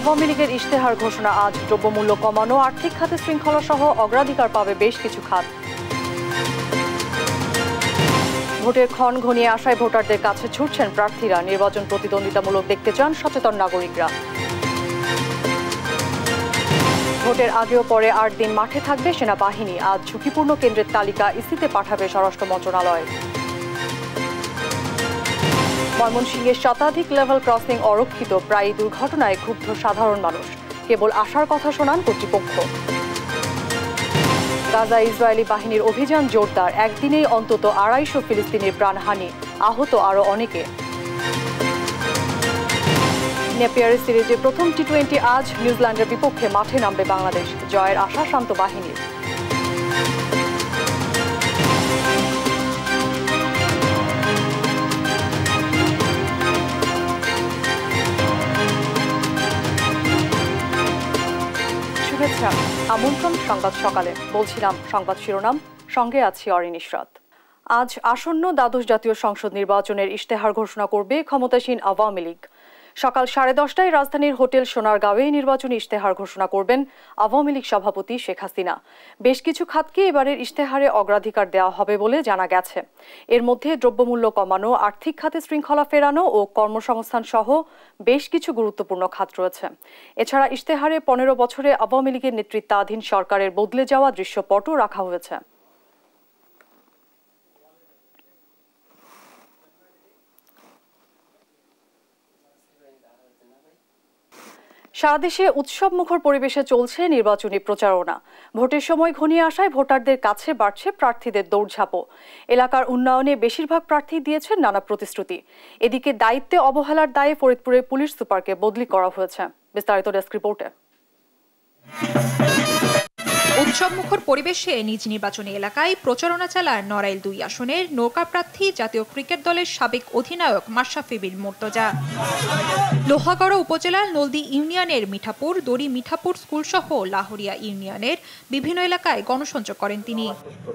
আওয়ামী লীগের ইশতেহার ঘোষণা আজ। দ্রব্যমূল্য কমানো, আর্থিক খাতে শৃঙ্খলা সহ অগ্রাধিকার পাবে বেশ কিছু খাত। ভোটের ক্ষণ ঘনিয়ে আসায় ভোটারদের কাছে ছুটছেন প্রার্থীরা। নির্বাচন প্রতিদ্বন্দ্বিতামূলক দেখতে চান সচেতন নাগরিকরা। ভোটের আগেও পরে 8 দিন মাঠে থাকবে সেনাবাহিনী। আজ ঝুঁকিপূর্ণ কেন্দ্রের তালিকা ইসিতে পাঠাবে স্বরাষ্ট্র মন্ত্রণালয়। ময়মনসিংহের শতাধিক লেভেল ক্রসিং অরক্ষিত, প্রায় দুর্ঘটনায় ক্ষুব্ধ সাধারণ মানুষ। কেবল আসার কথা শোনান কর্তৃপক্ষ। গাজা ইসরায়েলি বাহিনীর অভিযান জোরদার, একদিনেই অন্তত 250 ফিলিস্তিনির প্রাণহানি, আহত আরও অনেকে। নেপিয়ার সিরিজের প্রথম টি-20 আজ। নিউজিল্যান্ডের বিপক্ষে মাঠে নামবে বাংলাদেশ। জয়ের আশা শান্ত বাহিনীর। শুভেচ্ছা, আমন্ত্রণ সংবাদ সকালে। বলছিলাম সংবাদ শিরোনাম, সঙ্গে আছি অরিন ইশরাত। আজ আসন্ন দ্বাদশ জাতীয় সংসদ নির্বাচনের ইশতেহার ঘোষণা করবে ক্ষমতাসীন আওয়ামী লীগ। সকাল 10:30টায় রাজধানীর হোটেল সোনারগাঁওয়ে নির্বাচনী ইশতেহার ঘোষণা করবেন আওয়ামী লীগ সভাপতি শেখ হাসিনা। বেশ কিছু খাতকে এবারের ইশতেহারে অগ্রাধিকার দেওয়া হবে বলে জানা গেছে। এর মধ্যে দ্রব্যমূল্য কমানো, আর্থিক খাতে শৃঙ্খলা ফেরানো ও কর্মসংস্থান সহ বেশ কিছু গুরুত্বপূর্ণ খাত রয়েছে। এছাড়া ইশতেহারে 15 বছরে আওয়ামী লীগের নেতৃত্বাধীন সরকারের বদলে যাওয়া দৃশ্যপটও রাখা হয়েছে। সারা দেশে উৎসবমুখর পরিবেশে চলছে নির্বাচনী প্রচারণা। ভোটের সময় ঘনিয়ে আসায় ভোটারদের কাছে বাড়ছে প্রার্থীদের দৌড়ঝাঁপও। এলাকার উন্নয়নে বেশিরভাগ প্রার্থী দিয়েছেন নানা প্রতিশ্রুতি। এদিকে দায়িত্বে অবহেলার দায়ে ফরিদপুরের পুলিশ সুপারকে বদলি করা হয়েছে। বিস্তারিত ডেস্ক রিপোর্টে। উৎসবমুখর পরিবেশে নিজ নির্বাচনী এলাকায় প্রচারণা চালান নড়াইল 2 আসনের নৌকা প্রার্থী জাতীয় ক্রিকেট দলের সাবেক অধিনায়ক মাশরাফি বিন মুর্তজা। লোহাগড়া উপজেলার নলদি ইউনিয়নের মিঠাপুর, দড়ি মিঠাপুর স্কুল সহ লাহোরিয়া ইউনিয়নের বিভিন্ন এলাকায় গণসংযোগ করেন তিনি।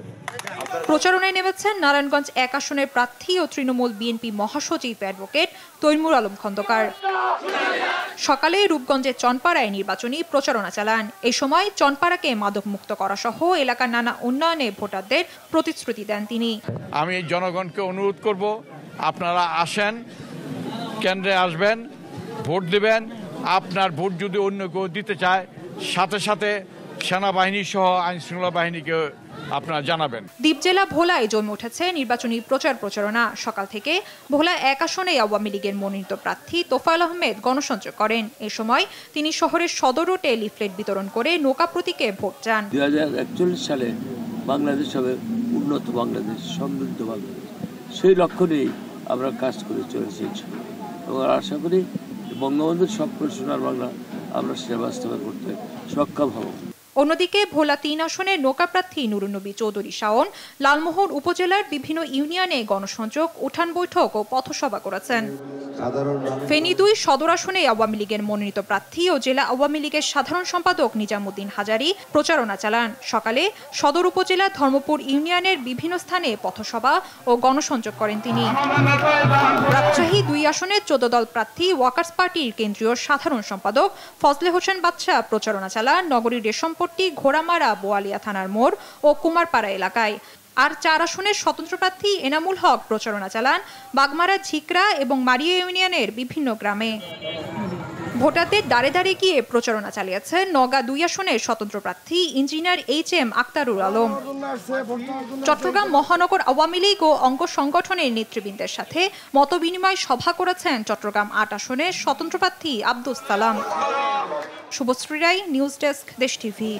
প্রচারণায় নেমেছেন নারায়ণগঞ্জ 1 আসনের প্রার্থী ও তৃণমূল বিএনপি মহাসচিব অ্যাডভোকেট তৈমুর আলম খন্দকার। সকালে রূপগঞ্জের চনপাড়ায় নির্বাচনী প্রচারণা চালান। এই সময় চনপাড়াকে মাদক মুক্ত করা সহ এলাকার নানা উন্নয়নে ভোটারদের প্রতিশ্রুতি দেন তিনি। আমি জনগণকে অনুরোধ করব, আপনারা আসেন, কেন্দ্রে আসবেন, ভোট দিবেন। আপনার ভোট যদি অন্য কেউ দিতে চায়, সাথে সাথে সেনাবাহিনী সহ আইন শৃঙ্খলা বাহিনীকে আপনারা জানাবেন। দ্বীপ জেলা ভোলায় জমে উঠেছে নির্বাচনী প্রচারণা। সকাল থেকে ভোলা 1 আসনে আওয়ামী লীগের মনোনীত প্রার্থী তোফায়েল আহমেদ গণসংযোগ করেন। এ সময় তিনি শহরের সদর রোডে লিফলেট বিতরণ করে নৌকা প্রতীকে ভোট চান। 2041 সালে বাংলাদেশ হবে উন্নত বাংলাদেশ, সমৃদ্ধ বাংলাদেশ। সেই লক্ষ্য নিয়েই আমরা কাজ করে চলেছি এবং আশা করি বঙ্গবন্ধুর স্বপ্ন সোনার বাংলা আমরা সেটা বাস্তবায়ন করতে সক্ষম হব। অন্যদিকে ভোলা 3 আসনের নৌকা প্রার্থী নুরুন্নবী চৌধুরী শাওন লালমোহন উপজেলার বিভিন্ন ইউনিয়নে গণসংযোগ, উঠান বৈঠক ও পথসভা করেছেন। ফেনী 2 সদর আসনে আওয়ামী লীগের মনোনীত প্রার্থী ও জেলা আওয়ামী লীগের সাধারণ সম্পাদক নিজামুদ্দিন হাজারি প্রচারণা চালান। সকালে সদর উপজেলা ধর্মপুর ইউনিয়নের বিভিন্ন স্থানে পথসভা ও গণসংযোগ করেন তিনি। রাজশাহী 2 আসনের 14 দল প্রার্থী ওয়াকার্স পার্টির কেন্দ্রীয় সাধারণ সম্পাদক ফজলে হোসেন বাদশা প্রচারণা চালান নগরীর রেশমপট্টি, ঘোড়ামারা, বোয়ালিয়া থানার মোড় ও কুমারপাড়া এলাকায়। আর 4 আসনের স্বতন্ত্র প্রার্থী এনামুল হক প্রচারণা চালান বাগমারা, ঝিকরা এবং মারিয়া ইউনিয়নের বিভিন্ন গ্রামে। ভোটারদের দাঁড়ে দাঁড়ে গিয়ে প্রচারণা চালিয়েছেন নওগাঁ 2 আসনের স্বতন্ত্র প্রার্থী ইঞ্জিনিয়ার HM আক্তারুল আলম। চট্টগ্রাম মহানগর আওয়ামী লীগ ও অঙ্গ সংগঠনের নেতৃবৃন্দের সাথে মতবিনিময় সভা করেছেন চট্টগ্রাম 8 আসনের স্বতন্ত্র প্রার্থী Abdus Salam. Subhashree Roy, news desk, Desh TV.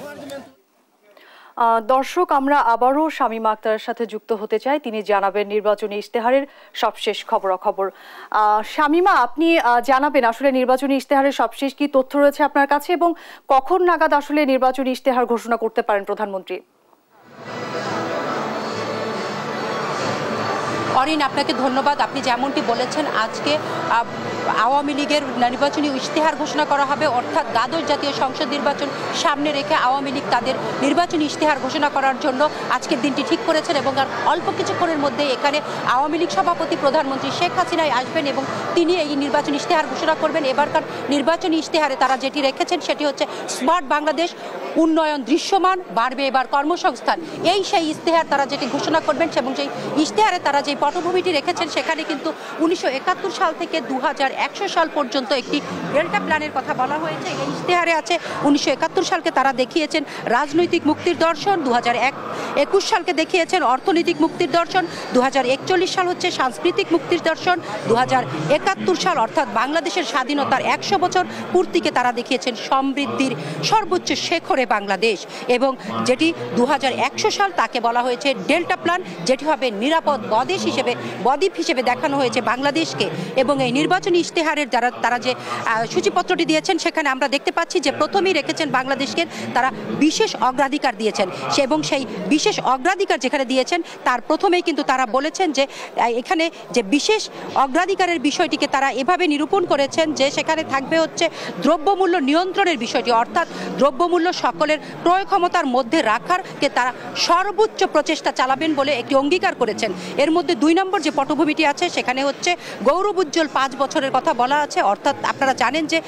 দর্শক, আমরা আবারও শামীমা আক্তারের সাথে যুক্ত হতে চাই। তিনি জানাবেন নির্বাচনী ইশতেহারের সবশেষ খবরাখবর। শামীমা, আপনি জানাবেন আসলে নির্বাচনী ইশতেহারের সবশেষ কি তথ্য রয়েছে আপনার কাছে এবং কখন নাগাদ আসলে নির্বাচনী ইশতেহার ঘোষণা করতে পারেন প্রধানমন্ত্রী? অরিন, আপনাকে ধন্যবাদ। আপনি যেমনটি বলেছেন, আজকে আওয়ামী লীগের নির্বাচনী ইশতেহার ঘোষণা করা হবে, অর্থাৎ দ্বাদশ জাতীয় সংসদ নির্বাচন সামনে রেখে আওয়ামী লীগ তাদের নির্বাচনী ইশতেহার ঘোষণা করার জন্য আজকের দিনটি ঠিক করেছেন এবং আর অল্প কিছুক্ষণের মধ্যে এখানে আওয়ামী লীগ সভাপতি প্রধানমন্ত্রী শেখ হাসিনা আসবেন এবং তিনি এই নির্বাচনী ইশতেহার ঘোষণা করবেন। এবারকার নির্বাচনী ইশতেহারে তারা যেটি রেখেছেন সেটি হচ্ছে স্মার্ট বাংলাদেশ, উন্নয়ন দৃশ্যমান, বাড়বে এবার কর্মসংস্থান। এই সেই ইশতেহার তারা যেটি ঘোষণা করবেন এবং সেই ইশতেহারে তারা যে পটভূমিটি রেখেছেন সেখানে কিন্তু 1971 সাল থেকে 2100 সাল পর্যন্ত একটি ডেল্টা প্ল্যানের কথা বলা হয়েছে। এই ইশতেহারে আছে 1971 সালকে তারা দেখিয়েছেন রাজনৈতিক মুক্তির দর্শন, 2021 সালকে দেখিয়েছেন অর্থনৈতিক মুক্তির দর্শন, 2041 সাল হচ্ছে সাংস্কৃতিক মুক্তির দর্শন, 2071 সাল অর্থাৎ বাংলাদেশের স্বাধীনতার 100 বছর পূর্তিকে তারা দেখিয়েছেন সমৃদ্ধির সর্বোচ্চ শেখরে বাংলাদেশ, এবং যেটি 2100 সাল তাকে বলা হয়েছে ডেল্টা প্ল্যান, যেটি হবে নিরাপদ বদ্বীপ হিসেবে দেখানো হয়েছে বাংলাদেশকে। এবং এই নির্বাচনী ইশতেহারের তারা যে সূচিপত্রটি দিয়েছেন সেখানে আমরা দেখতে পাচ্ছি যে প্রথমেই রেখেছেন বাংলাদেশকে তারা বিশেষ অগ্রাধিকার দিয়েছেন, এবং সেই বিশেষ অগ্রাধিকার যেখানে দিয়েছেন তার প্রথমেই কিন্তু তারা বলেছেন যে এখানে যে বিশেষ অগ্রাধিকারের বিষয়টিকে তারা এভাবে নিরূপণ করেছেন যে সেখানে থাকবে হচ্ছে দ্রব্যমূল্য নিয়ন্ত্রণের বিষয়টি, অর্থাৎ দ্রব্যমূল্য সকলের ক্রয় ক্ষমতার মধ্যে রাখারকে তারা সর্বোচ্চ প্রচেষ্টা চালাবেন বলে একটি অঙ্গীকার করেছেন। এর মধ্যে 2 নম্বর যে পটভূমিটি আছে সেখানে হচ্ছে গৌরব উজ্জ্বল 5 বছরের কথা বলা আছে, অর্থাৎ আপনারা জানেন যে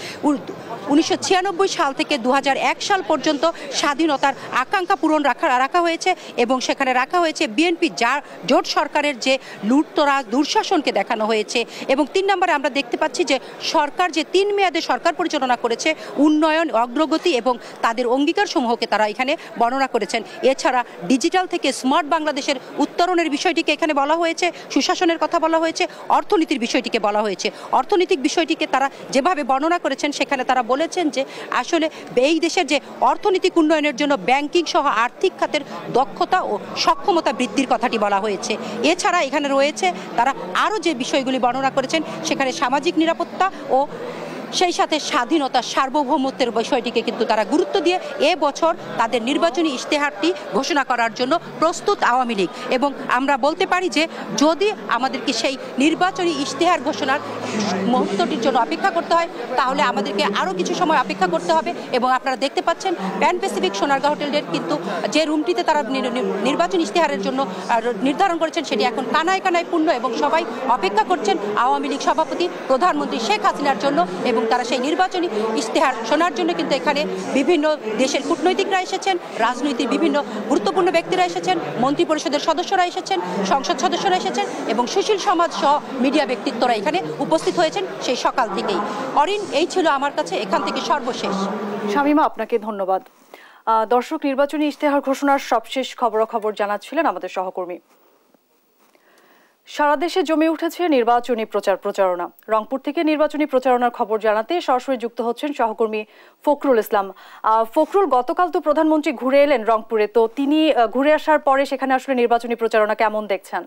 1996 সাল থেকে 2001 সাল পর্যন্ত স্বাধীনতার আকাঙ্ক্ষা পূরণ রাখা হয়েছে এবং সেখানে রাখা হয়েছে বিএনপি জোট সরকারের যে লুটতরাজ দুঃশাসনকে দেখানো হয়েছে। এবং 3 নম্বরে আমরা দেখতে পাচ্ছি যে সরকার যে 3 মেয়াদে সরকার পরিচালনা করেছে, উন্নয়ন, অগ্রগতি এবং তাদের অঙ্গীকার সমূহকে তারা এখানে বর্ণনা করেছেন। এছাড়া ডিজিটাল থেকে স্মার্ট বাংলাদেশের উত্তরণের বিষয়টিকে এখানে বলা হয়েছে, সুশাসনের কথা বলা হয়েছে, অর্থনীতির বিষয়টিকে বলা হয়েছে। অর্থনৈতিক বিষয়টিকে তারা যেভাবে বর্ণনা করেছেন সেখানে তারা বলেছেন যে আসলে এই দেশের যে অর্থনৈতিক উন্নয়নের জন্য ব্যাংকিং সহ আর্থিক খাতের দক্ষতা ও সক্ষমতা বৃদ্ধির কথাটি বলা হয়েছে। এছাড়া এখানে রয়েছে তারা আরও যে বিষয়গুলি বর্ণনা করেছেন সেখানে সামাজিক নিরাপত্তা ও সেই সাথে স্বাধীনতা সার্বভৌমত্বের বিষয়টিকে কিন্তু তারা গুরুত্ব দিয়ে এবছর তাদের নির্বাচনী ইশতেহারটি ঘোষণা করার জন্য প্রস্তুত আওয়ামী লীগ। এবং আমরা বলতে পারি যে যদি আমাদেরকে সেই নির্বাচনী ইশতেহার ঘোষণার মুহূর্তটির জন্য অপেক্ষা করতে হয় তাহলে আমাদেরকে আরও কিছু সময় অপেক্ষা করতে হবে। এবং আপনারা দেখতে পাচ্ছেন প্যান প্যাসিফিক সোনারগাঁও হোটেলের কিন্তু যে রুমটিতে তারা নির্বাচনী ইশতেহারের জন্য নির্ধারণ করেছেন সেটি এখন কানায় কানায় পূর্ণ এবং সবাই অপেক্ষা করছেন আওয়ামী লীগ সভাপতি প্রধানমন্ত্রী শেখ হাসিনার জন্য। এবং তারা সেই নির্বাচনী ইশতেহার শোনার জন্য কিন্তু এখানে বিভিন্ন দেশের কূটনৈতিকরা এসেছেন, রাজনৈতিক বিভিন্ন গুরুত্বপূর্ণ ব্যক্তিরা এসেছেন, মন্ত্রী পরিষদের সদস্যরা এসেছেন, সংসদ সদস্যরা এসেছেন এবং সুশীল সমাজ সহ মিডিয়া ব্যক্তিত্বরা এখানে উপস্থিত হয়েছেন সেই সকাল থেকেই। অরিন, এই ছিল আমার কাছে এখান থেকে সর্বশেষ। শামীমা, আপনাকে ধন্যবাদ। দর্শক, নির্বাচনী ইশতেহার ঘোষণার সবশেষ খবরাখবর জানাচ্ছিলেন আমাদের সহকর্মী। সারা দেশে জমে উঠেছে নির্বাচনী প্রচারণা। রংপুর থেকে নির্বাচনী প্রচারণার খবর জানাতে সরাসরি যুক্ত হচ্ছেন সহকর্মী ফখরুল ইসলাম। ফখরুল, গতকাল তো প্রধানমন্ত্রী ঘুরে এলেন রংপুরে, তো তিনি ঘুরে আসার পরে সেখানে আসলে নির্বাচনী প্রচারণা কেমন দেখছেন?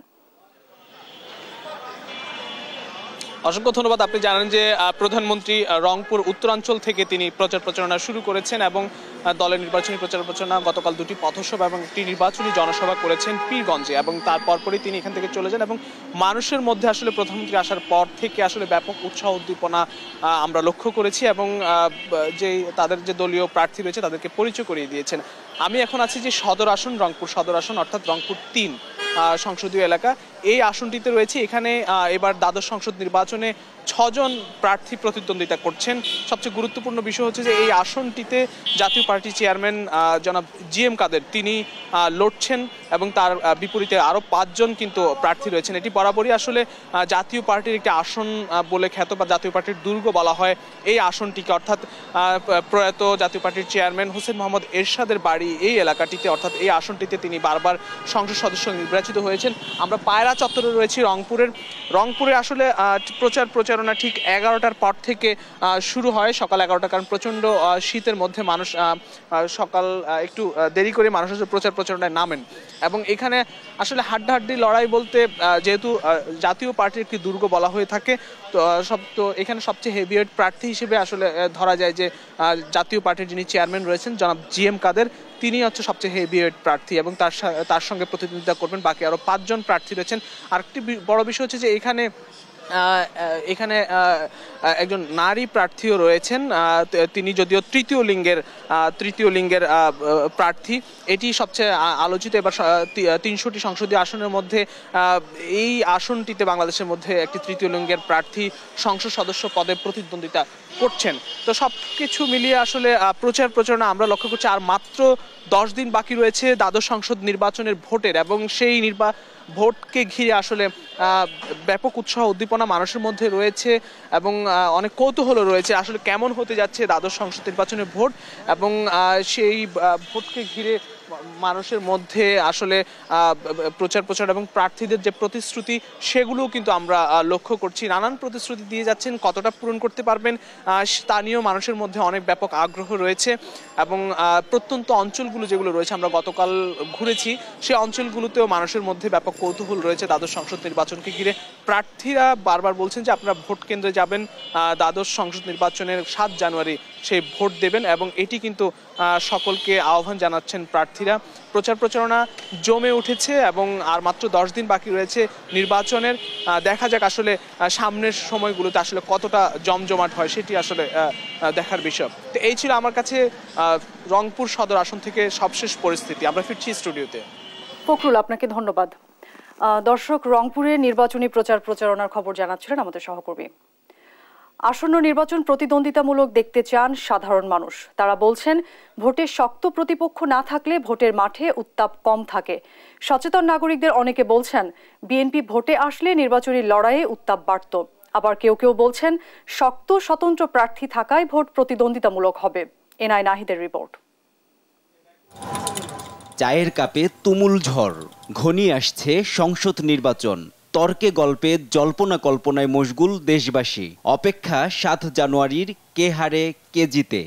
অসংখ্য ধন্যবাদ। আপনি জানেন যে প্রধানমন্ত্রী রংপুর উত্তরাঞ্চল থেকে তিনি প্রচারণা শুরু করেছেন এবং দলের নির্বাচনী প্রচারণা গতকাল 2টি পথসভা এবং একটি নির্বাচনী জনসভা করেছেন পীরগঞ্জে এবং তারপরই তিনি এখান থেকে চলে যান। এবং মানুষের মধ্যে আসলে প্রধানমন্ত্রী আসার পর থেকে আসলে ব্যাপক উৎসাহ উদ্দীপনা আমরা লক্ষ্য করেছি এবং তাদের যে দলীয় প্রার্থী রয়েছে তাদেরকে পরিচয় করিয়ে দিয়েছেন। আমি এখন আছি যে সদর আসন, রংপুর সদর আসন অর্থাৎ রংপুর 3 সংসদীয় এলাকা। এই আসনটিতে রয়েছে এখানে এবার দ্বাদশ সংসদ নির্বাচনে 6 জন প্রার্থী প্রতিদ্বন্দ্বিতা করছেন। সবচেয়ে গুরুত্বপূর্ণ বিষয় হচ্ছে যে এই আসনটিতে জাতীয় পার্টি চেয়ারম্যান জনাব জিএম কাদের তিনি লড়ছেন এবং তার বিপরীতে আরও 5 জন কিন্তু প্রার্থী রয়েছেন। এটি বরাবরই আসলে জাতীয় পার্টির একটি আসন বলে খ্যাত বা জাতীয় পার্টির দুর্গ বলা হয় এই আসনটিকে, অর্থাৎ প্রয়াত জাতীয় পার্টির চেয়ারম্যান হোসেন মোহাম্মদ এরশাদের বাড়ি এই এলাকাটিতে, অর্থাৎ এই আসনটিতে তিনি বারবার সংসদ সদস্য নির্বাচিত হয়েছেন। আমরা পায়রা চত্বরে রয়েছি রংপুরে আসলে প্রচারণা ঠিক 11টার পর থেকে শুরু হয়, সকাল 11টা, কারণ প্রচণ্ড শীতের মধ্যে মানুষ সকাল একটু দেরি করে মানুষ প্রচারণায় নামেন এবং এখানে আসলে হাড্ডাহাড্ডি লড়াই বলতে যেহেতু জাতীয় পার্টির একটি দুর্গ বলা হয়ে থাকে তো এখানে সবচেয়ে হেভিওয়েট প্রার্থী হিসেবে আসলে ধরা যায় যে জাতীয় পার্টির যিনি চেয়ারম্যান রয়েছেন জনাব জিএম কাদের, তিনি হচ্ছে সবচেয়ে হেভিওয়েট প্রার্থী এবং তার সঙ্গে প্রতিদ্বন্দ্বিতা করবেন বাকি আরো 5 জন প্রার্থী রয়েছেন। আরেকটি বড় বিষয় হচ্ছে যে এখানে একজন নারী প্রার্থীও রয়েছেন, তিনি যদিও তৃতীয় লিঙ্গের প্রার্থী। এটি সবচেয়ে আলোচিত। এবার 300টি সংসদীয় আসনের মধ্যে এই আসনটিতে বাংলাদেশের মধ্যে একটি তৃতীয় লিঙ্গের প্রার্থী সংসদ সদস্য পদে প্রতিদ্বন্দ্বিতা করছেন। তো সবকিছু মিলিয়ে আসলে প্রচারণা আমরা লক্ষ্য করছি আর মাত্র 10 দিন বাকি রয়েছে দ্বাদশ সংসদ নির্বাচনের ভোটের, এবং সেই ভোটকে ঘিরে আসলে ব্যাপক উৎসাহ উদ্দীপনা মানুষের মধ্যে রয়েছে এবং অনেক কৌতূহল রয়েছে আসলে কেমন হতে যাচ্ছে দ্বাদশ সংসদ নির্বাচনের ভোট, এবং সেই ভোটকে ঘিরে মানুষের মধ্যে আসলে প্রচার এবং প্রার্থীদের যে প্রতিশ্রুতি সেগুলোও কিন্তু আমরা লক্ষ্য করছি। নানান প্রতিশ্রুতি দিয়ে যাচ্ছেন, কতটা পূরণ করতে পারবেন তা নিয়েও মানুষের মধ্যে অনেক ব্যাপক আগ্রহ রয়েছে। এবং প্রত্যন্ত অঞ্চলগুলো যেগুলো রয়েছে, আমরা গতকাল ঘুরেছি, সেই অঞ্চলগুলোতেও মানুষের মধ্যে ব্যাপক কৌতূহল রয়েছে দ্বাদশ সংসদ নির্বাচনকে ঘিরে। প্রার্থীরা বারবার বলছেন যে আপনারা ভোট কেন্দ্রে যাবেন, দ্বাদশ সংসদ নির্বাচনের 7 জানুয়ারি সেই ভোট দেবেন, এবং এটি কিন্তু সকলকে আহ্বান জানাচ্ছেন প্রার্থীরা। প্রচারণা জমে উঠেছে এবং আর মাত্র 10 দিন বাকি রয়েছে নির্বাচনের। দেখা যাক আসলে সামনের সময়গুলোতে আসলে কতটা জমজমাট হয়, সেটি আসলে দেখার বিষয়। তো এই ছিল আমার কাছে রংপুর সদর আসন থেকে সবশেষ পরিস্থিতি। আমরা ফিরছি স্টুডিওতে। ফখরুল, আপনাকে ধন্যবাদ। দর্শক, রংপুরে নির্বাচনী প্রচারণার খবর জানাচ্ছিলেন আমাদের সহকর্মী। আসন্ন নির্বাচন প্রতিদ্বন্দ্বিতামূলক দেখতে চান সাধারণ মানুষ। তারা বলছেন ভোটে শক্ত প্রতিপক্ষ না থাকলে ভোটের মাঠে উত্তাপ কম থাকে। সচেতন নাগরিকদের অনেকে বলছেন বিএনপি ভোটে আসলে নির্বাচনী লড়াইয়ে উত্তাপ বাড়ত। আবার কেউ বলছেন শক্ত স্বতন্ত্র প্রার্থী থাকায় ভোট প্রতিদ্বন্দ্বিতামূলক হবে। এনআই নাহিদের রিপোর্ট। চায়ের কাপে তুমুল ঝড়, ঘনিয়ে আসছে সংসদ নির্বাচন। তর্কে গল্পে জল্পনা কল্পনায় মশগুল দেশবাসী। অপেক্ষা 7 জানুয়ারির কে হারে কে জিতে।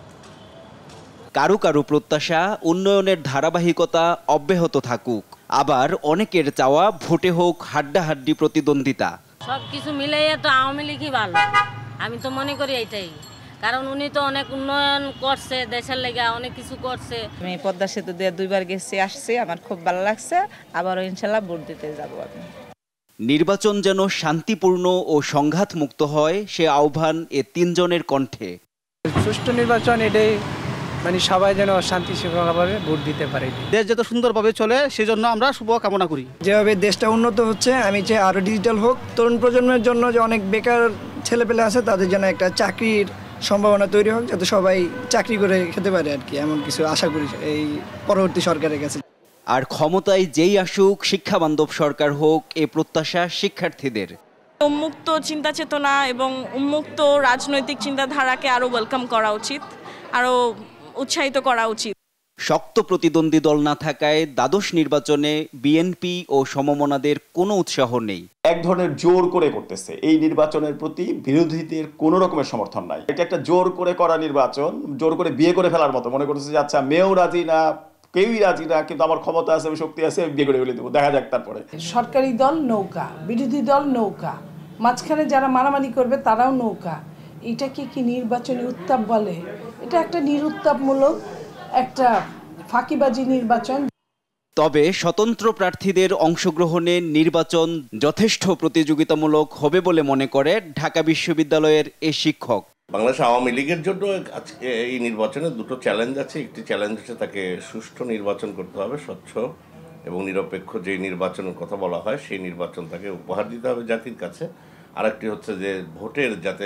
কারো প্রত্যাশা উন্নয়নের ধারাবাহিকতা অব্যাহত থাকুক, আবার অনেকের চাওয়া ভোটে হোক হাড্ডাহাড্ডি প্রতিদ্বন্দ্বিতা। সবকিছু মিলাইয়া তো আওয়ামী লীগই ভালো, আমি তো মনে করি এটাই। কারণ উনি তো অনেক উন্নয়ন করছে, দেশের লেগে অনেক কিছু করছে। আমি পদ্মা সেতু দিয়ে 2বার গেছি, আসছি, আমার খুব ভালো লাগছে। আবারও ইনশাল্লাহ ভোট দিতে যাবো আমি। নির্বাচন যেন শান্তিপূর্ণ ও সংঘাত মুক্ত হয়, সে আহ্বান এ 3 জনের কণ্ঠে। সুষ্ঠু নির্বাচন, এটাই মানে সবাই যেন শান্তি শৃঙ্খলাভাবে ভোট দিতে পারে। দেশ যত সুন্দরভাবে চলে সেজন্য আমরা শুভ কামনা করি। যেভাবে দেশটা উন্নত হচ্ছে, আমি চাই আরো ডিজিটাল হোক। তরুণ প্রজন্মের জন্য যে অনেক বেকার ছেলেপেলে আছে, তাদের জন্য একটা চাকরির সম্ভাবনা তৈরি হোক, যাতে সবাই চাকরি করে খেতে পারে আর কি। এমন কিছু আশা করি এই পরবর্তী সরকারের কাছে। আর ক্ষমতায় যেই আসুক শিক্ষা বান্ধব সরকার হোক, এ প্রত্যাশা শিক্ষার্থীদের। উন্মুক্ত চিন্তা চেতনা এবং উন্মুক্ত রাজনৈতিক চিন্তাধারাকে আরো ওয়েলকাম করা উচিত, আরো উৎসাহিত করা উচিত। শক্ত প্রতিদ্বন্দ্বী দল না থাকায় দ্বাদশ নির্বাচনে বিএনপি ও সমমনাদের কোনো উৎসাহ নেই। এক ধরনের জোর করে করতেছে। এই নির্বাচনের প্রতি বিরোধীদের কোনো রকমের সমর্থন নাই। এটা একটা জোর করে করা নির্বাচন, জোর করে বিয়ে করে ফেলার মতো মনে করতেছে যে আচ্ছা মেয়েও রাজি না, কেউই রাজি না, কিন্তু আমার ক্ষমতা আছে, শক্তি আছে, বিয়ে করে ফেলে দেবো, দেখা যাক। তারপরে সরকারি দল নৌকা, বিরোধী দল নৌকা, মাঝখানে যারা মারামারি করবে তারাও নৌকা। এটাকে কি নির্বাচনী উত্তাপ বলে? এটা একটা নিরুত্তাপমূলক একটা ফাঁকিবাজি নির্বাচন। তবে স্বতন্ত্র প্রার্থীদের অংশগ্রহণে নির্বাচন যথেষ্ট প্রতিযোগিতামূলক হবে বলে মনে করে ঢাকা বিশ্ববিদ্যালয়ের এ শিক্ষক। বাংলাদেশ আওয়ামী লীগের জন্য আজকে এই নির্বাচনে 2টো চ্যালেঞ্জ আছে। একটি চ্যালেঞ্জ হচ্ছে তাকে সুষ্ঠু নির্বাচন করতে হবে, স্বচ্ছ এবং নিরপেক্ষ যে নির্বাচনের কথা বলা হয় সেই নির্বাচন তাকে উপহার দিতে হবে জাতির কাছে। আরেকটি হচ্ছে যে ভোটের যাতে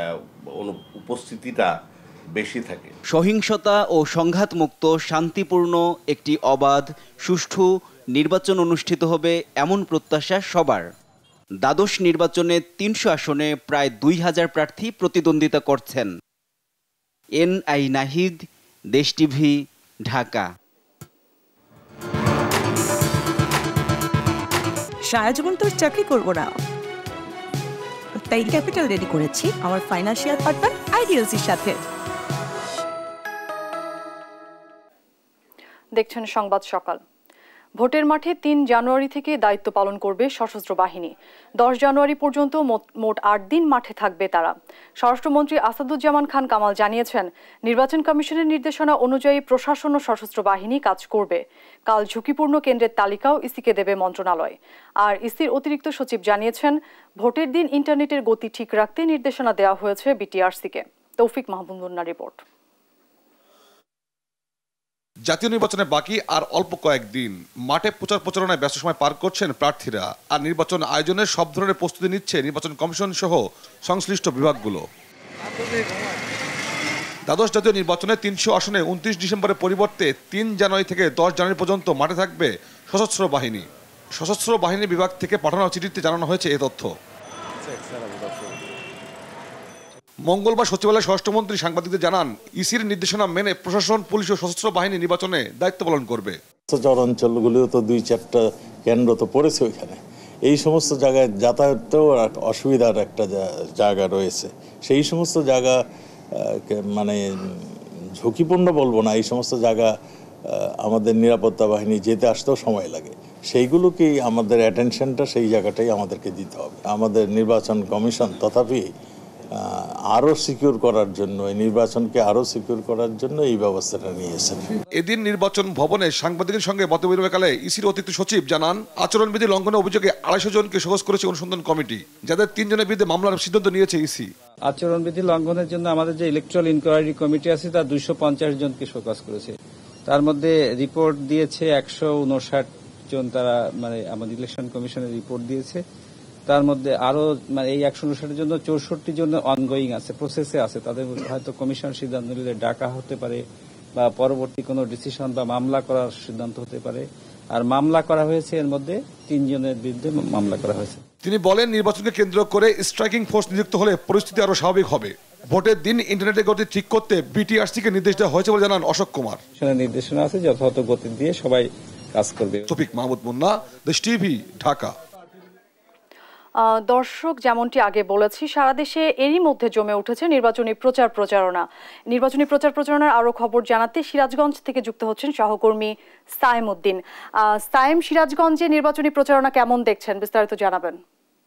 উপস্থিতিটা বেশি থাকে। সহিংসতা ও সংঘাতমুক্ত শান্তিপূর্ণ একটি অবাধ সুষ্ঠু নির্বাচন অনুষ্ঠিত হবে এমন প্রত্যাশা সবার। দ্বাদশ নির্বাচনে 300 আসনে প্রায় 2000 প্রার্থী প্রতিদ্বন্দ্বিতা করছেন। এনআই নাহিদ, দেশ টিভি, ঢাকা। সারা জীবন তো চাকরি করবো না, তাই ক্যাপিটাল রেডি করেছি আমার ফাইন্যান্সিয়াল পার্টনার আইডিএলসির সাথে। দেখছেন সংবাদ সকাল। ভোটের মাঠে ৩ জানুয়ারি থেকে দায়িত্ব পালন করবে সশস্ত্র বাহিনী। ১০ জানুয়ারি পর্যন্ত মোট ৮ দিন মাঠে থাকবে তারা। স্বরাষ্ট্রমন্ত্রী আসাদুজ্জামান খান কামাল জানিয়েছেন, নির্বাচন কমিশনের নির্দেশনা অনুযায়ী প্রশাসন ও সশস্ত্র বাহিনী কাজ করবে। কাল ঝুঁকিপূর্ণ কেন্দ্রের তালিকাও ইসিকে দেবে মন্ত্রণালয়। আর ইসির অতিরিক্ত সচিব জানিয়েছেন, ভোটের দিন ইন্টারনেটের গতি ঠিক রাখতে নির্দেশনা দেওয়া হয়েছে বিটিআরসিকে। তৌফিক মাহমুদুল্লাহর রিপোর্ট। জাতীয় নির্বাচনে বাকি আর অল্প কয়েকদিন। মাঠে প্রচার প্রচারণায় ব্যস্ত সময় পার করছেন প্রার্থীরা। আর নির্বাচন আয়োজনের সব ধরনের প্রস্তুতি নিচ্ছে নির্বাচন কমিশন সহ সংশ্লিষ্ট বিভাগগুলো। দ্বাদশ জাতীয় নির্বাচনে ৩০০ আসনে ২৯ ডিসেম্বরের পরিবর্তে ৩ জানুয়ারি থেকে ১০ জানুয়ারি পর্যন্ত মাঠে থাকবে সশস্ত্র বাহিনী। সশস্ত্র বাহিনী বিভাগ থেকে পাঠানো চিঠিতে জানানো হয়েছে এ তথ্য। মঙ্গলবার সচিবালয়ে স্বরাষ্ট্রমন্ত্রী সাংবাদিকদের জানান, ইসির নির্দেশনা মেনে প্রশাসন, পুলিশ ও সশস্ত্র বাহিনী নির্বাচনে দায়িত্ব পালন করবে। অঞ্চলগুলিও তো ২-৪টা কেন্দ্র তো পড়েছে ওইখানে। এই সমস্ত জায়গায় যাতায়াতেও অসুবিধার একটা জায়গা রয়েছে। সেই সমস্ত জায়গা মানে ঝুঁকিপূর্ণ বলবো না, এই সমস্ত জায়গা আমাদের নিরাপত্তা বাহিনী যেতে আসতেও সময় লাগে। সেইগুলোকেই আমাদের অ্যাটেনশনটা সেই জায়গাটাই আমাদেরকে দিতে হবে। আমাদের নির্বাচন কমিশন তথাপি আরো সিকিউর করার জন্য, এই নির্বাচনকে আরো সিকিউর করার জন্য এই ব্যবস্থাটা নিয়েছেন। এদিন নির্বাচন ভবনে সাংবাদিকদের সঙ্গে মতবিনিময়কালে ইসির অতিরিক্ত সচিব জানান, আচরণবিধি লঙ্ঘনের অভিযোগে ২৫০ জনকে শোকজ করেছে অনুসন্ধান কমিটি, যাদের ৩ জনের বিরুদ্ধে মামলার সিদ্ধান্ত নিয়েছে ইসি। আচরণবিধি লঙ্ঘনের জন্য আমাদের যে ইলেকট্রাল ইনকোয়ারি কমিটি আছে তার ২৫০ জনকে শোকজ করেছে। তার মধ্যে রিপোর্ট দিয়েছে ১৫৯ জন, তারা মানে আমাদের ইলেকশন কমিশনের রিপোর্ট দিয়েছে। তার মধ্যে আরো মানে এই ১৫৯ জন্য ৬৪ জন অনগোয়িং আছে, প্রসেসে আছে। তাদের হয়তো কমিশন সিদ্ধান্ত নিলে ডাকা হতে পারে বা পরবর্তী কোনো ডিসিশন বা মামলা করার সিদ্ধান্ত হতে পারে। আর মামলা করা হয়েছে, এর মধ্যে ৩ জনের বিরুদ্ধে মামলা করা হয়েছে। তিনি বলেন, নির্বাচনকে কেন্দ্র করে স্ট্রাইকিং ফোর্স নিযুক্ত হলে পরিস্থিতি আরো স্বাভাবিক হবে। ভোটের দিন ইন্টারনেটের গতি ঠিক করতে বিটিআরসিকে নির্দেশ দেওয়া হয়েছে বলে জানান অশোক কুমার। নির্দেশনা আছে, যথাযথ গতি দিয়ে সবাই কাজ করবে। তৌফিক মাহমুদ মুন্না, দেশ টিভি, ঢাকা। দর্শক, যেমনটি আগে বলেছি, সারা দেশে এরই মধ্যে জমে উঠেছে নির্বাচনী প্রচারণা। নির্বাচনী প্রচারণার আরো খবর জানাতে সিরাজগঞ্জ থেকে যুক্ত হচ্ছেন সহকর্মী সাইম উদ্দিন। সাইম, সিরাজগঞ্জে নির্বাচনী প্রচারণা কেমন দেখছেন, বিস্তারিত জানাবেন।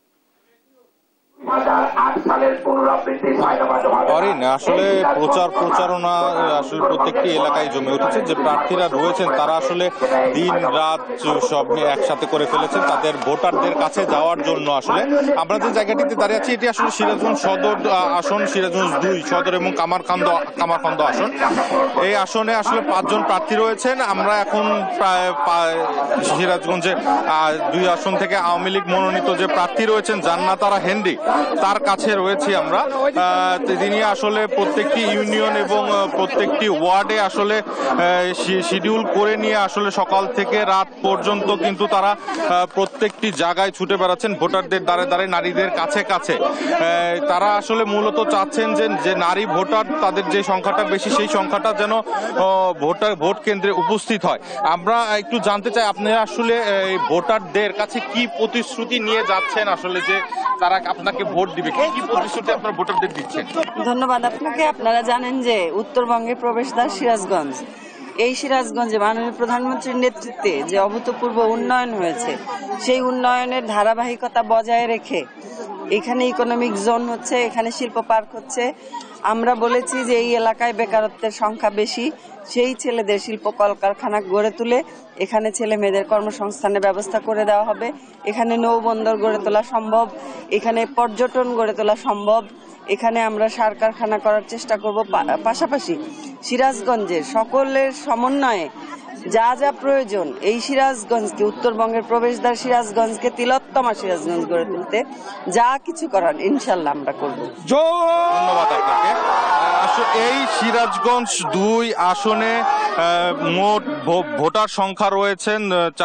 আসলে প্রচারণা আসলে প্রত্যেকটি এলাকায় জমে উঠেছে। যে প্রার্থীরা রয়েছেন তারা আসলে দিন রাত সব একসাথে করে ফেলেছেন তাদের ভোটারদের কাছে যাওয়ার জন্য। আসলে আমরা যে জায়গাটিতে দাঁড়িয়ে আছি, এটি আসলে সিরাজগঞ্জ সদর আসন, সিরাজগঞ্জ ২ সদর এবং কামারখন্দ আসন। এই আসনে আসলে ৫ জন প্রার্থী রয়েছেন। আমরা এখন প্রায় সিরাজগঞ্জে ২ আসন থেকে আওয়ামী লীগ মনোনীত যে প্রার্থী রয়েছেন জান্নাতারা হেনরি, তার কাছে রয়েছি আমরা। তিনি আসলে প্রত্যেকটি ইউনিয়ন এবং প্রত্যেকটি ওয়ার্ডে আসলে শিডিউল করে নিয়ে আসলে সকাল থেকে রাত পর্যন্ত কিন্তু তারা প্রত্যেকটি জায়গায় ছুটে বেড়াচ্ছেন, ভোটারদের দ্বারে দ্বারে, নারীদের কাছে কাছে। তারা আসলে মূলত চাচ্ছেন যে নারী ভোটার, তাদের যে সংখ্যাটা বেশি, সেই সংখ্যাটা যেন ভোট কেন্দ্রে উপস্থিত হয়। আমরা একটু জানতে চাই, আপনারা আসলে ভোটারদের কাছে কি প্রতিশ্রুতি নিয়ে যাচ্ছেন, আসলে যে তারা আপনাকে ভোট দিবে, কি প্রতিশ্রুতি আপনারা ভোটারদের দিচ্ছেন? ধন্যবাদ আপনাকে। আপনারা জানেন যে উত্তরবঙ্গের প্রবেশদ্বার সিরাজগঞ্জ। এই সিরাজগঞ্জে মাননীয় প্রধানমন্ত্রীর নেতৃত্বে যে অভূতপূর্ব উন্নয়ন হয়েছে, সেই উন্নয়নের ধারাবাহিকতা বজায় রেখে এখানে ইকোনমিক জোন হচ্ছে, এখানে শিল্প পার্ক হচ্ছে। আমরা বলেছি যে এই এলাকায় বেকারত্বের সংখ্যা বেশি, সেই ছেলেদের শিল্প কলকারখানা গড়ে তুলে এখানে ছেলে মেয়েদের কর্মসংস্থানের ব্যবস্থা করে দেওয়া হবে। এখানে নৌবন্দর গড়ে তোলা সম্ভব, এখানে পর্যটন গড়ে তোলা সম্ভব, এখানে আমরা সার কারখানা করার চেষ্টা করব। পাশাপাশি সিরাজগঞ্জের সকলের সমন্বয়ে যা যা প্রয়োজন, এই সিরাজগঞ্জকে, উত্তরবঙ্গের প্রবেশদ্বার সিরাজগঞ্জকে তিলোত্তমা সিরাজগঞ্জ গড়ে তুলতে যা কিছু করার ইনশাল্লাহ আমরা করব। ধন্যবাদ আপনাকে। এই সিরাজগঞ্জ ২ আসনে মোট ভোটার সংখ্যা রয়েছেন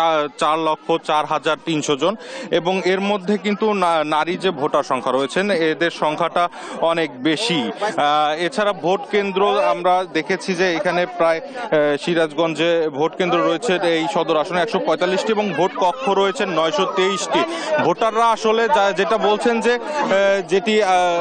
৪,০৪,৩০০ জন এবং এর মধ্যে কিন্তু নারী যে ভোটার সংখ্যা রয়েছেন এদের সংখ্যাটা অনেক বেশি। এছাড়া ভোট কেন্দ্র আমরা দেখেছি যে এখানে প্রায় সিরাজগঞ্জে ভোট কেন্দ্র রয়েছে এই সদর আসনে ১৪৫টি এবং ভোট কক্ষ রয়েছে ৯২৩টি। ভোটাররা আসলে যেটা বলছেন যে যেটি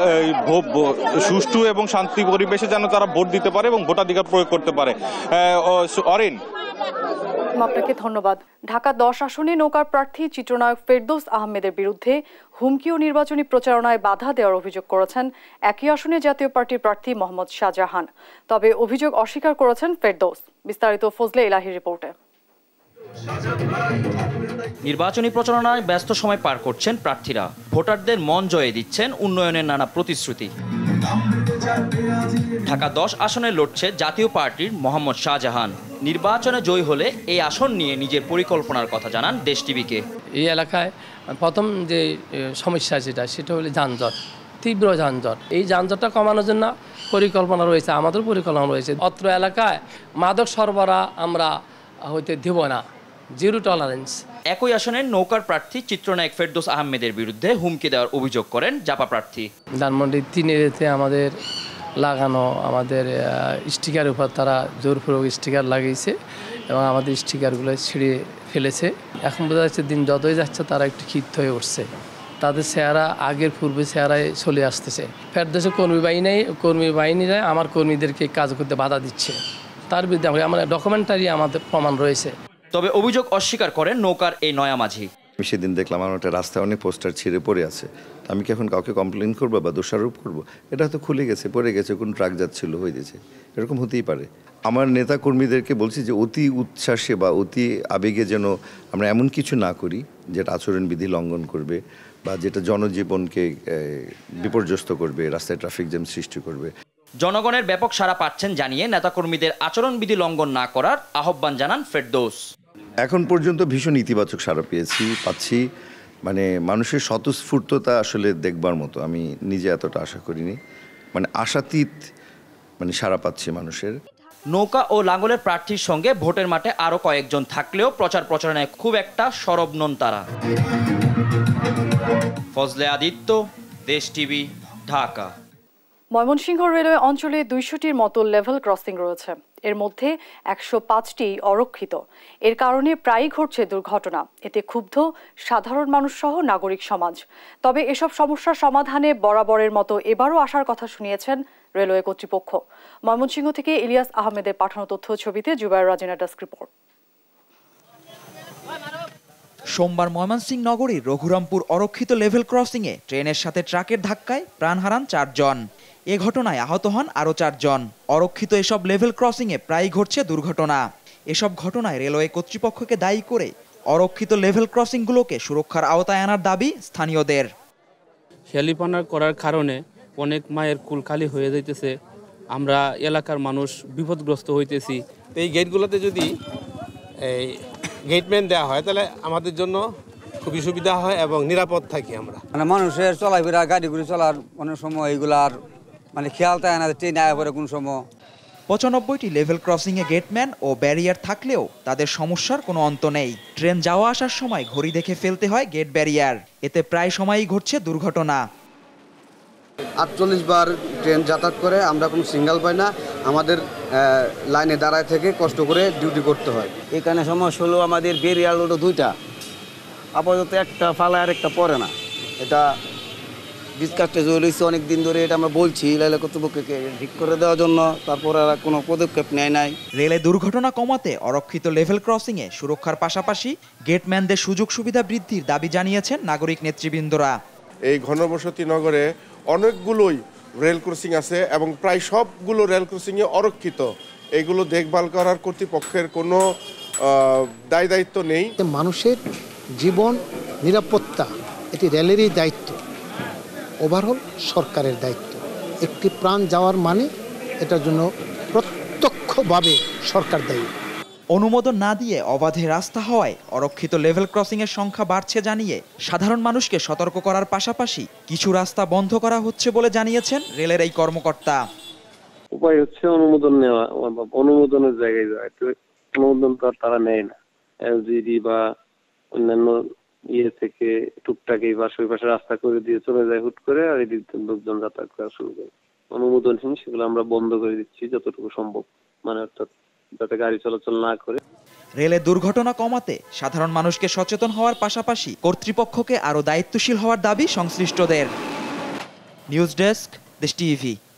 সুষ্ঠু এবং শান্তি পরিবেশে যেন তারা ভোট দিতে পারে এবং ভোটাধিকার প্রয়োগ করতে পারে। অরিন। আপনাকে ধন্যবাদ। ঢাকা 10 আসনে নৌকার প্রার্থী চিত্রনায়ক ফেরদৌস আহমেদের বিরুদ্ধে হুমকি ও নির্বাচনী প্রচারণায় বাধা দেওয়ার অভিযোগ করেছেন একই আসনে জাতীয় পার্টির প্রার্থী মোহাম্মদ শাহজাহান। তবে অভিযোগ অস্বীকার করেছেন ফেরদৌস। বিস্তারিত ফজলে ইলাহির রিপোর্টে। নির্বাচনী প্রচারণায় ব্যস্ত সময় পার করছেন প্রার্থীরা। ভোটারদের মন জয়ে দিচ্ছেন উন্নয়নের নানা প্রতিশ্রুতি। ঢাকা 10 আসনে লড়ছে জাতীয় পার্টির মোহাম্মদ শাহজাহান। নির্বাচনে জয়ী হলে এই আসন নিয়ে নিজের পরিকল্পনার কথা জানান দেশ টিভিকে। এই এলাকায় প্রথম যে সমস্যা সেটা হলো যানজট, তীব্র যানজট। এই যানজটটা কমানোর জন্য পরিকল্পনা রয়েছে, আমাদের পরিকল্পনা রয়েছে। অত্র এলাকায় মাদক সরবরাহ আমরা হইতে দেব না, জিরো টলারেন্স। একই আসনের নৌকার প্রার্থী চিত্রনায়ক ফেরদৌস আহমেদের বিরুদ্ধে হুমকি দেওয়ার অভিযোগ করেন জাপা প্রার্থী। ধানমন্ডি 3-এতে আমাদের লাগানো আমাদের স্টিকার উপর তারা জোরপূর্বক স্টিকার লাগিয়েছে এবং আমাদের স্টিকারগুলো ছিঁড়ে ফেলেছে। এখন বোঝা যাচ্ছে দিন যতই যাচ্ছে তারা একটু ক্ষিপ্ত হয়ে উঠছে। তাদের চেহারা আগের পূর্বে চেহারায় চলে আসতেছে। ফেরদৌসের কর্মী বাহিনীরা আমার কর্মীদেরকে কাজ করতে বাধা দিচ্ছে। তার বিরুদ্ধে আমরা ডকুমেন্টারি আমাদের প্রমাণ রয়েছে। তবে অভিযোগ অস্বীকার করেন নৌকার এই নয়া মাঝি। আমি সেদিন দেখলাম আমার একটা রাস্তায় অনেক পোস্টার ছিঁড়ে পড়ে আছে। আমি কি এখন কাউকে কমপ্লেন করবো বা দোষারোপ করবো? এটা হয়তো খুলে গেছে, পড়ে গেছে, কোন ট্রাক যাচ্ছিল হয়ে গেছে, এরকম হতেই পারে। আমার নেতা কর্মীদেরকে বলছি যে অতি উচ্ছ্বাসে বা অতি আবেগে যেন আমরা এমন কিছু না করি যেটা আচরণবিধি লঙ্ঘন করবে বা যেটা জনজীবনকে বিপর্যস্ত করবে, রাস্তায় ট্রাফিক জ্যাম সৃষ্টি করবে। জনগণের ব্যাপক সাড়া পাচ্ছেন জানিয়ে নেতাকর্মীদের আচরণবিধি লঙ্ঘন না করার আহ্বান জানান ফেরদৌস। এখন পর্যন্ত ভীষণ ইতিবাচক সাড়া পাচ্ছি। মানে মানুষের স্বতঃস্ফূর্ততা আসলে দেখবার মতো, আমি নিজে এতটা আশা করিনি। মানে আশাতীত সাড়া পাচ্ছি মানুষের। নৌকা ও লাঙ্গলের প্রার্থীর সঙ্গে ভোটের মাঠে আরও কয়েকজন থাকলেও প্রচারণায় খুব একটা সরব নন তারা। ফজলে আদিত্য, দেশ টিভি, ঢাকা। ময়মনসিংহ রেলওয়ে অঞ্চলে 200টির মতো লেভেল ক্রসিং রয়েছে। এর মধ্যে 105টি অরক্ষিত। এর কারণে প্রায়ই ঘটছে দুর্ঘটনা। এতে ক্ষুব্ধ সাধারণ মানুষ সহ নাগরিক সমাজ। তবে এসব সমস্যার সমাধানে বরাবরের মতো এবারও আসার কথা শুনিয়েছেন রেলওয়ে কর্তৃপক্ষ। ময়মনসিংহ থেকে ইলিয়াস আহমেদের পাঠানো তথ্য ছবিতে জুবায়ের রাজিনা ডেস্ক রিপোর্ট। সোমবার ময়মনসিংহ নগরীর রঘুরামপুর অরক্ষিত লেভেল ক্রসিংয়ে ট্রেনের সাথে ট্রাকের ধাক্কায় প্রাণ হারান 4 জন। এ ঘটনায় আহত হন আরও 4 জন। অরক্ষিত এসব লেভেল ক্রসিংয়ে প্রায়ই ঘটছে দুর্ঘটনা। এসব ঘটনায় রেলওয়ে কর্তৃপক্ষকে দায়ী করে অরক্ষিত লেভেল ক্রসিংগুলোকে সুরক্ষার আওতায় আনার দাবি স্থানীয়দের। হেলিপনা করার কারণে অনেক মায়ের কুল খালি হয়ে যাইতেছে, আমরা এলাকার মানুষ বিপদগ্রস্ত হইতেছি। এই গেটগুলোতে যদি এই গেটম্যান দেওয়া হয় তাহলে আমাদের জন্য খুবই সুবিধা হয় এবং নিরাপদ থাকি আমরা। মানুষের চলাফেরা গাড়িগুলি চলার অনেক সময় এইগুলার খেয়াল থাকে না, ট্রেন আয়া পরে কোন সময়। 95টি লেভেল ক্রসিংয়ে গেটম্যান ও ব্যারিয়ার থাকলেও তাদের সমস্যার কোনো অন্ত নেই। ট্রেন যাওয়া আসার সময় ঘড়ি দেখে ফেলতে হয় গেট ব্যারিয়ার। এতে প্রায় সময়ই ঘটছে দুর্ঘটনা। 48 বার ট্রেন যাতায়াত করে, আমরা কোনো সিঙ্গেল পাই না। আমাদের লাইনে দাঁড়ায় থেকে কষ্ট করে ডিউটি করতে হয়। এখানে সমস্যা হলো আমাদের ব্যারিয়ার হলো 2টা, আপাতত একটা ফালায় আর একটা পড়ে না। এটা ডিসকাসটা চলেছে অনেক দিন ধরে, এটা আমরা বলছি রেল কর্তৃপক্ষকে ঠিক করে দেওয়ার জন্য, তারপর আর কোনো পদক্ষেপ নেয় নাই। রেলে দুর্ঘটনা কমাতে অরক্ষিত লেভেল ক্রসিংয়ে সুরক্ষার পাশাপাশি গেটম্যানদের সুযোগ সুবিধা বৃদ্ধির দাবি জানিয়েছেন নাগরিক নেতৃবৃন্দরা। এই ঘনবসতি নগরে অনেকগুলোই রেল ক্রসিং আছে এবং প্রায় সবগুলো রেল ক্রসিংয়ে অরক্ষিত। এগুলো দেখভাল করার কর্তৃপক্ষের কোনো দায়িত্ব নেই। মানুষের জীবন নিরাপত্তা এটি রেলেরই দায়িত্ব, ওভারঅল সরকারের দায়িত্ব। একটি প্রাণ যাওয়ার মানে এটার জন্য প্রত্যক্ষভাবে সরকার দায়ী। অনুমোদন না দিয়ে অবাধে রাস্তা হওয়ায় অরক্ষিত লেভেল ক্রসিংয়ের সংখ্যা বাড়ছে জানিয়ে সাধারণ মানুষকে সতর্ক করার পাশাপাশি কিছু রাস্তা বন্ধ করা হচ্ছে বলে জানিয়েছেন রেলের এই কর্মকর্তা। উপায় হচ্ছে অনুমোদন নেওয়া, অনুমোদনের জায়গায় যায়। অনুমোদন তো আর তারা নেয় না। এলজিডি বা অন্যান্য থেকে টুকটাক এই পাশে ওই পাশে রাস্তা করে দিয়ে চলে যায় হুট করে, আর এদিক লোকজন যাতায়াত করা শুরু করে। অনুমোদনহীন সেগুলো আমরা বন্ধ করে দিচ্ছি যতটুকু সম্ভব, অর্থাৎ যাতে গাড়ি চলাচল না করে। রেলে দুর্ঘটনা কমাতে সাধারণ মানুষকে সচেতন হওয়ার পাশাপাশি কর্তৃপক্ষকে আরও দায়িত্বশীল হওয়ার দাবি সংশ্লিষ্টদের। News desk, Desh TV.